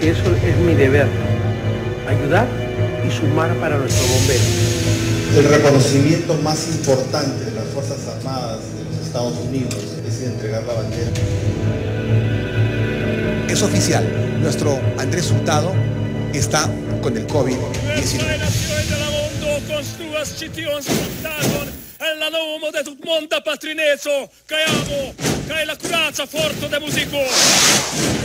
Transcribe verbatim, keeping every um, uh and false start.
que eso es mi deber, ayudar y sumar para nuestros bomberos. El reconocimiento más importante de las Fuerzas Armadas de los Estados Unidos es entregar la bandera. Es oficial, nuestro Andrés Hurtado está con el COVID diecinueve. È la nome di tutto il mondo patrineso, che amo, che è la corazza forte di musico.